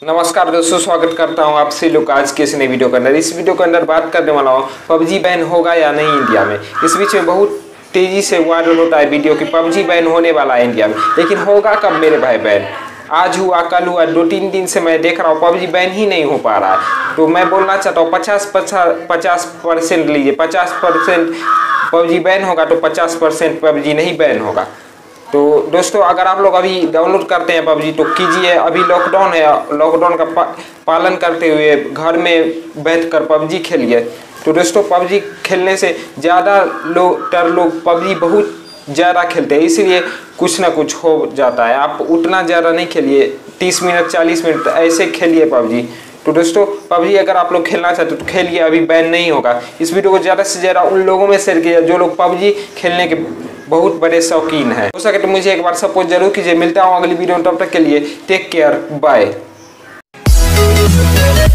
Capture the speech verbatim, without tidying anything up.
नमस्कार दोस्तों, स्वागत करता हूं आपसे लोग आज के इस नई वीडियो के अंदर। इस वीडियो के अंदर बात करने वाला हूं पबजी बैन होगा या नहीं इंडिया में। इस बीच में बहुत तेजी से वायरल होता है वीडियो कि पबजी बैन होने वाला है इंडिया में, लेकिन होगा कब मेरे भाई बैन? आज हुआ, कल हुआ, दो तीन दिन से मैं देख रहा हूँ पबजी बैन ही नहीं हो पा रहा है। तो मैं बोलना चाहता हूँ पचास पचास परसेंट लीजिए, पचास परसेंट पबजी बैन होगा तो पचास परसेंट पबजी नहीं बैन होगा। तो दोस्तों, अगर आप लोग अभी डाउनलोड करते हैं पबजी तो कीजिए। अभी लॉकडाउन है, लॉकडाउन का पा, पालन करते हुए घर में बैठकर पबजी खेलिए। तो दोस्तों, पबजी खेलने से ज़्यादा लोग तर लोग पबजी बहुत ज़्यादा खेलते हैं, इसलिए कुछ ना कुछ हो जाता है। आप उतना ज़्यादा नहीं खेलिए, तीस मिनट चालीस मिनट ऐसे खेलिए पबजी। तो दोस्तों, पबजी अगर आप लोग खेलना चाहते हो तो खेलिए, अभी बैन नहीं होगा। इस वीडियो को ज़्यादा से ज़्यादा उन लोगों में शेयर कीजिए जो लोग पबजी खेलने के बहुत बड़े शौकीन हैं। हो सके तो मुझे एक बार सपोर्ट जरूर कीजिए। मिलता हूँ अगली वीडियो में, तब तक के लिए टेक केयर, बाय।